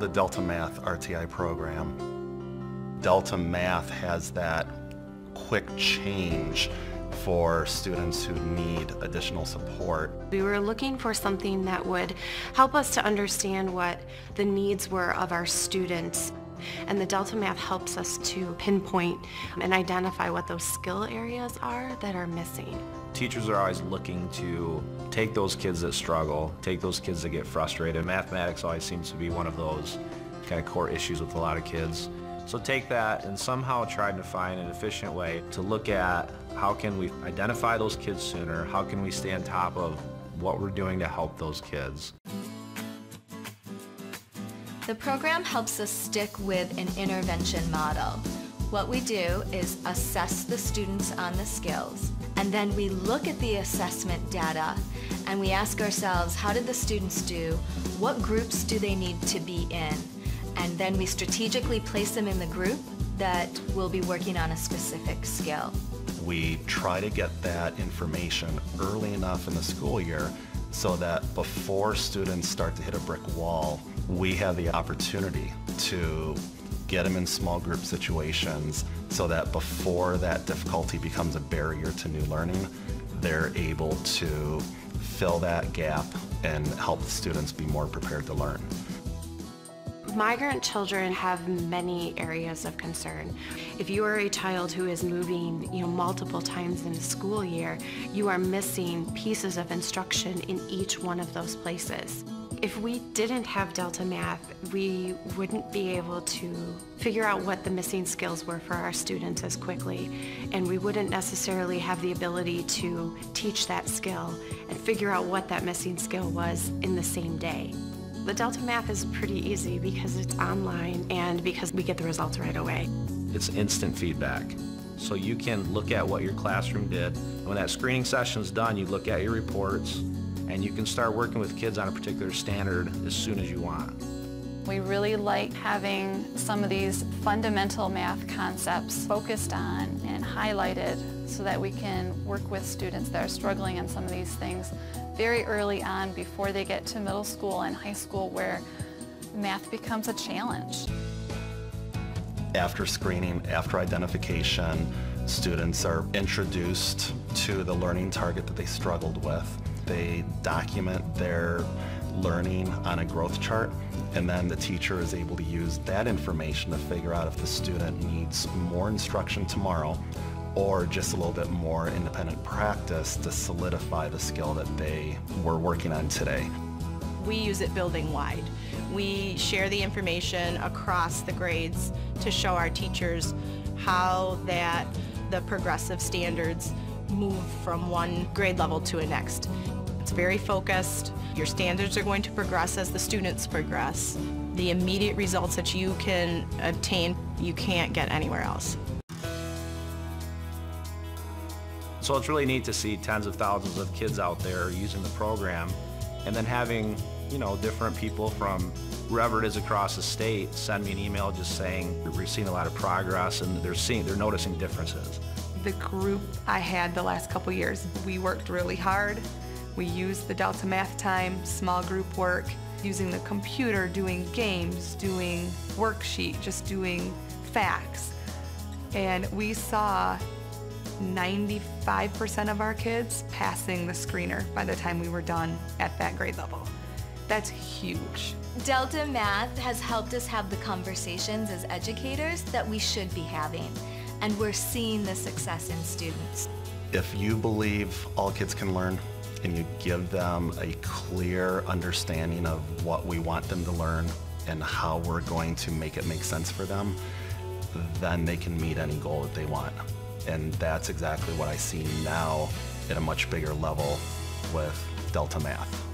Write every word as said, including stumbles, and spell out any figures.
the Delta Math R T I program. Delta Math has that quick change for students who need additional support. We were looking for something that would help us to understand what the needs were of our students. And the Delta Math helps us to pinpoint and identify what those skill areas are that are missing. Teachers are always looking to take those kids that struggle, take those kids that get frustrated. Mathematics always seems to be one of those kind of core issues with a lot of kids. So take that and somehow try to find an efficient way to look at how can we identify those kids sooner, how can we stay on top of what we're doing to help those kids. The program helps us stick with an intervention model. What we do is assess the students on the skills, and then we look at the assessment data and we ask ourselves, how did the students do? What groups do they need to be in? And then we strategically place them in the group that will be working on a specific skill. We try to get that information early enough in the school year so that before students start to hit a brick wall, we have the opportunity to get them in small group situations so that before that difficulty becomes a barrier to new learning, they're able to fill that gap and help the students be more prepared to learn. Migrant children have many areas of concern. If you are a child who is moving, you know, multiple times in a school year, you are missing pieces of instruction in each one of those places. If we didn't have Delta Math, we wouldn't be able to figure out what the missing skills were for our students as quickly, and we wouldn't necessarily have the ability to teach that skill and figure out what that missing skill was in the same day. The Delta Math is pretty easy because it's online and because we get the results right away. It's instant feedback. So you can look at what your classroom did. When that screening session is done, you look at your reports and you can start working with kids on a particular standard as soon as you want. We really like having some of these fundamental math concepts focused on and highlighted so that we can work with students that are struggling on some of these things very early on before they get to middle school and high school where math becomes a challenge. After screening, after identification, students are introduced to the learning target that they struggled with. They document their learning on a growth chart, and then the teacher is able to use that information to figure out if the student needs more instruction tomorrow or just a little bit more independent practice to solidify the skill that they were working on today. We use it building-wide. We share the information across the grades to show our teachers how that the progressive standards move from one grade level to a next. It's very focused. Your standards are going to progress as the students progress. The immediate results that you can obtain, you can't get anywhere else. So it's really neat to see tens of thousands of kids out there using the program and then having, you know, different people from wherever it is across the state send me an email just saying we're seeing a lot of progress and they're seeing, they're noticing differences. The group I had the last couple years, we worked really hard. We used the Delta Math time, small group work, using the computer, doing games, doing worksheet, just doing facts. And we saw ninety-five percent of our kids passing the screener by the time we were done at that grade level. That's huge. Delta Math has helped us have the conversations as educators that we should be having, and we're seeing the success in students. If you believe all kids can learn and you give them a clear understanding of what we want them to learn and how we're going to make it make sense for them, then they can meet any goal that they want. And that's exactly what I see now at a much bigger level with Delta Math.